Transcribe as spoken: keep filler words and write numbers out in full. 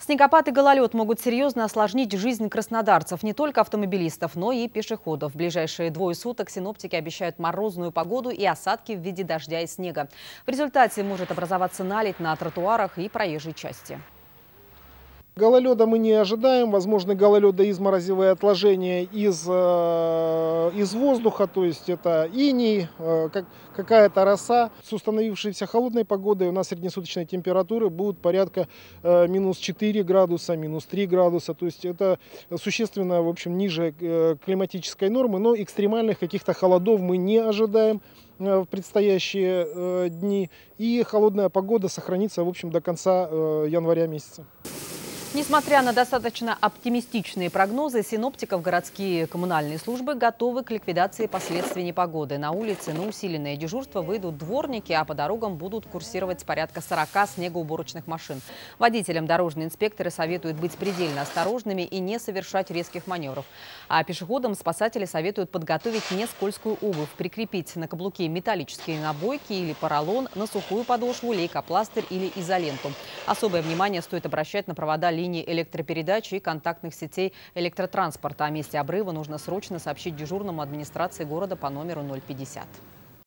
Снегопад и гололед могут серьезно осложнить жизнь краснодарцев, не только автомобилистов, но и пешеходов. В ближайшие двое суток синоптики обещают морозную погоду и осадки в виде дождя и снега. В результате может образоваться наледь на тротуарах и проезжей части. Гололеда мы не ожидаем, возможны гололедоизморозевые отложения из, э, из воздуха, то есть это иней, э, как, какая-то роса. С установившейся холодной погодой у нас среднесуточные температуры будут порядка э, минус четыре градуса, минус три градуса, то есть это существенно, в общем, ниже э, климатической нормы, но экстремальных каких-то холодов мы не ожидаем в предстоящие э, дни, и холодная погода сохранится, в общем, до конца э, января месяца. Несмотря на достаточно оптимистичные прогнозы, синоптиков городские коммунальные службы готовы к ликвидации последствий непогоды. На улице на усиленное дежурство выйдут дворники, а по дорогам будут курсировать порядка сорока снегоуборочных машин. Водителям дорожные инспекторы советуют быть предельно осторожными и не совершать резких маневров. А пешеходам спасатели советуют подготовить нескользкую обувь, прикрепить на каблуки металлические набойки или поролон, на сухую подошву лейкопластырь или изоленту. Особое внимание стоит обращать на провода линий электропередач и контактных сетей электротранспорта. О месте обрыва нужно срочно сообщить дежурному администрации города по номеру ноль пятьдесят.